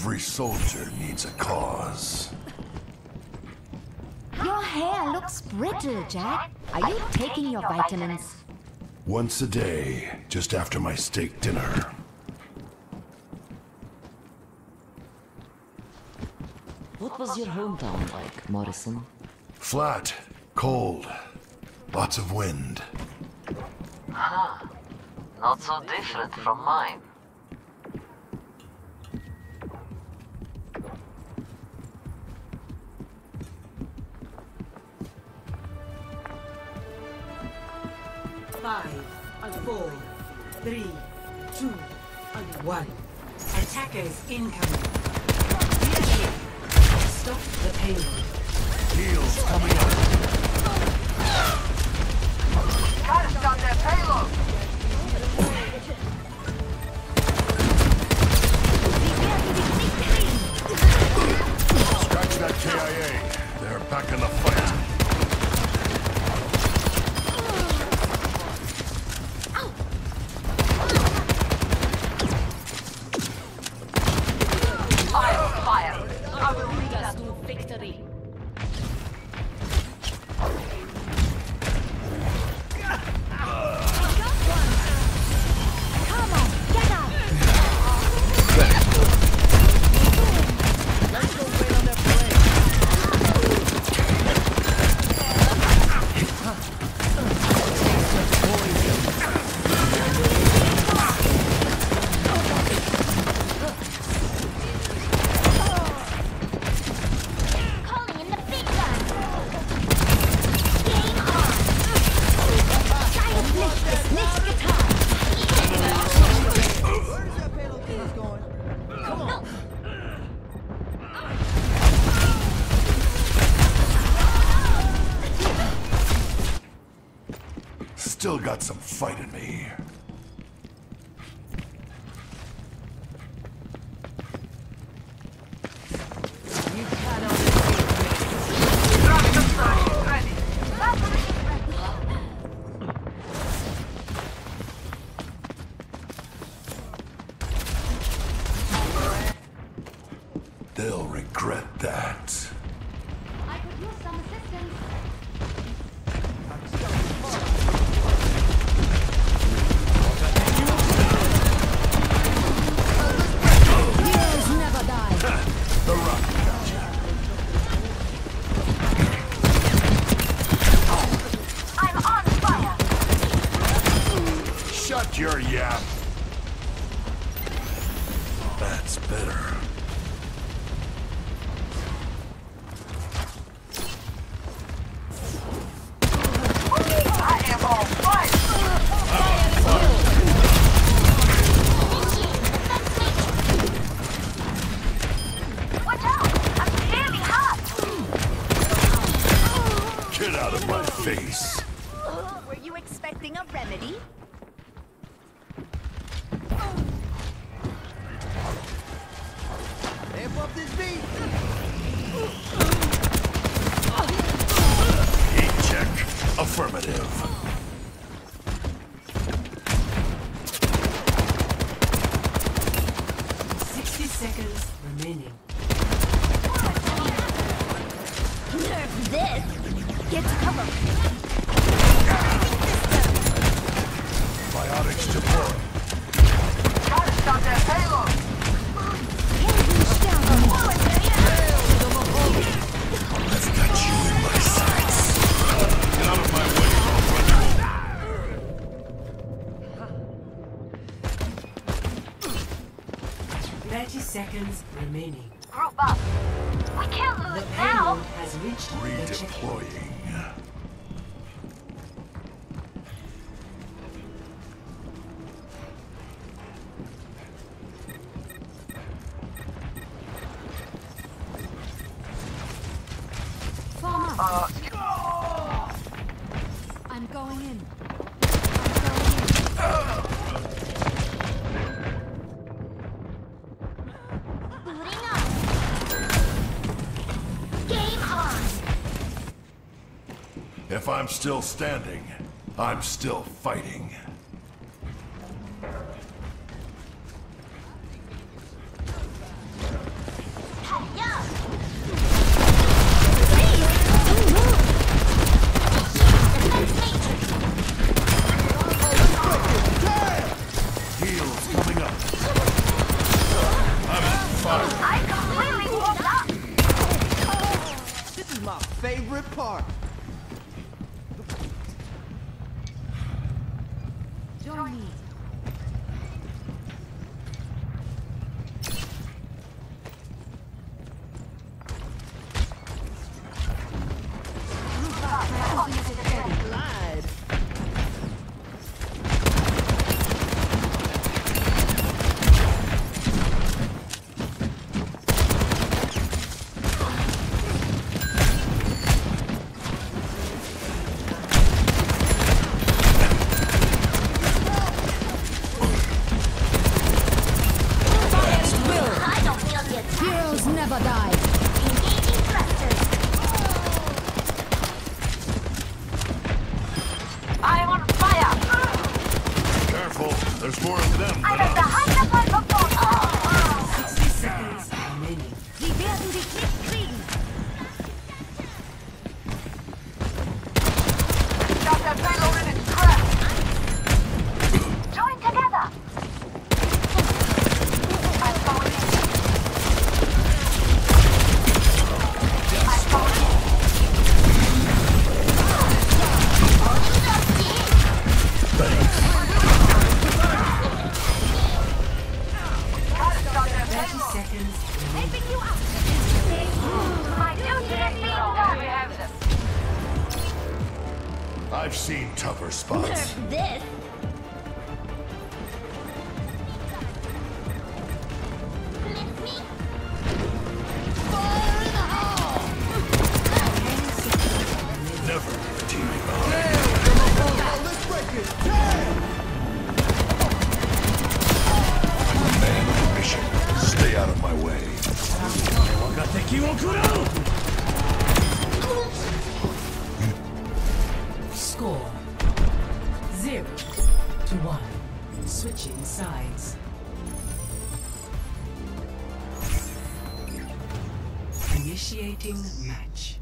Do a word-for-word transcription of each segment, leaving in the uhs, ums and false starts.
Every soldier needs a cause. Your hair looks brittle, Jack. Are you taking your vitamins? Once a day, just after my steak dinner. What was your hometown like, Morrison? Flat, cold, lots of wind. Huh. Not so different from mine. Five, and four, three, two, and one. Attackers incoming. Stop the payload. Heels coming up. Gotta stop that payload! Scratch that K I A. They're back in the fight. Still got some fight in me. They'll regret that. I could use some assistance. Heroes never die. The rock got you. I'm on fire! Shut your yap. That's better. I am on fire! Watch out! I'm very hot! Get out of my face. Were you expecting a remedy? Amp up this beat! Heat check. Affirmative. Sixty seconds remaining. Nerf this! Get to cover! Biotics deployed. Gotta stop that payload! I've got you in my sights. Get out of my way, Thirty seconds remaining. Group up! We can't The lose now! payload has reached the checkpoint. redeploying. Form up. Uh, I'm going in. Booting up. Game on. If I'm still standing, I'm still fighting. part. Join me. Heroes never die. Engaging thrusters. I'm on fire. Careful, there's more of them I'm than at the us. height of my performance. sixty seconds remaining. Sie werden dich nicht kriegen. Got that payload in its trap. Join together. I'm falling in. I'm falling in. thirty seconds. Helping you out. My duty is being done. We have them. I've seen tougher spots. This. Never leave a teammate behind. Let's break it! Damn! I'm a man on a mission. Stay out of my way. Score zero to one. Switching sides. Initiating match.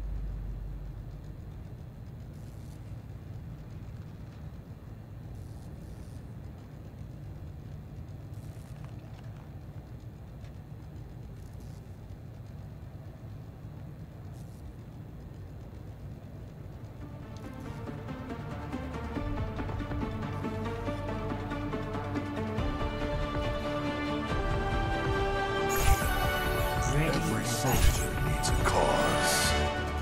Every soldier needs a cause.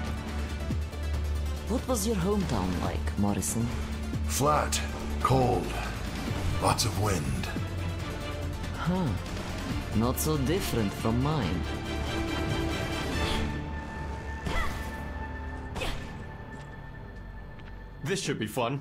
What was your hometown like, Morrison? Flat, cold, lots of wind. Huh. Not so different from mine. This should be fun.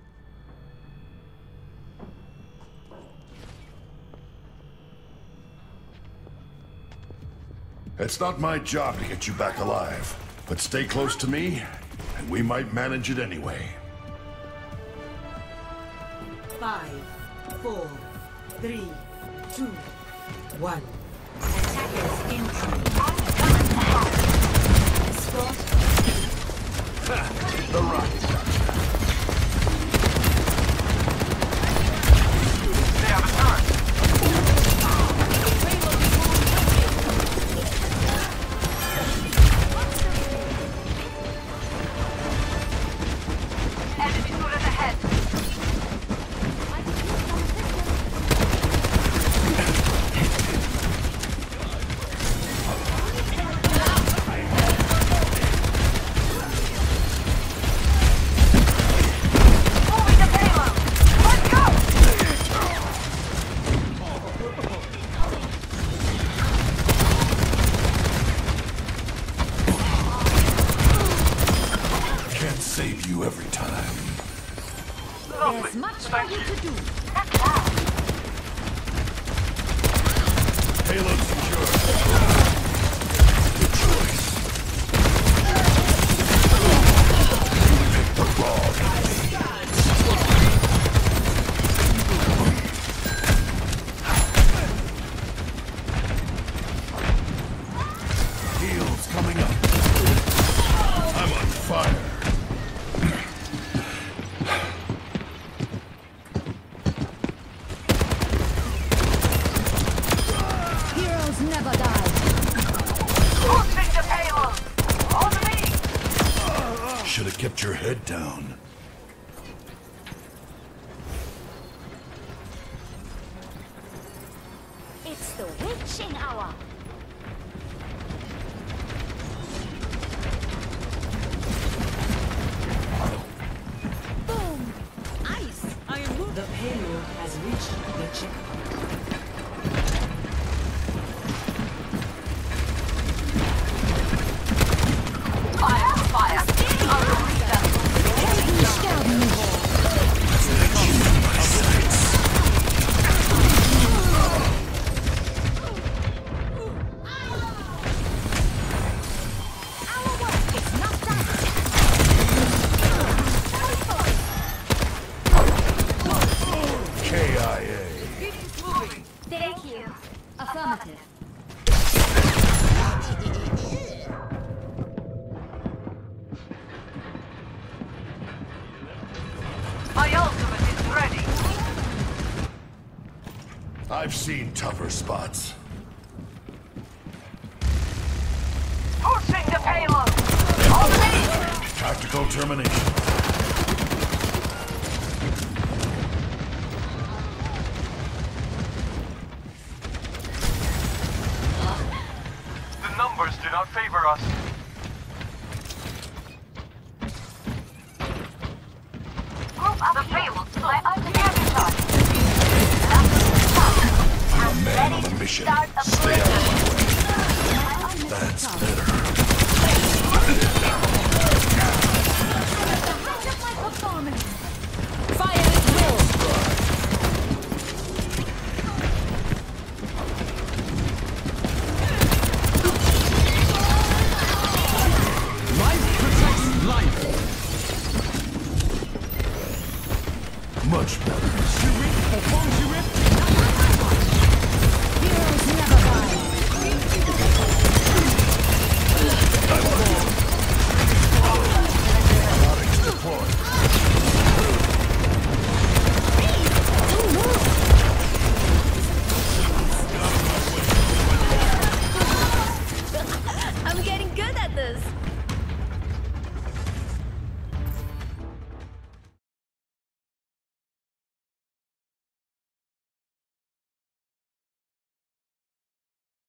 It's not my job to get you back alive, but stay close to me, and we might manage it anyway. Five, four, three, two, one. Attackers incoming. Escort. The rocket. They have a turret. Enemy turret ahead. Moving the payload. Let's go. Can't save you every time. There's much for you to do. Payload secure. Good choice. Pick the wrong enemy. Heals coming up. I'm on fire. Heroes never die. Launching the payload. On me. Get your head down. It's the witching hour. Boom! Ice! I am moved. The payload has reached the checkpoint. Fire, fire. Our work is not done. K I A. Thank you. Affirmative. My ultimate is ready. I've seen tougher spots. Pushing the payload. On me. Tactical termination. The numbers do not favor us. Group up the payload. Let us get shot. I'm a man on a mission. Stay out of my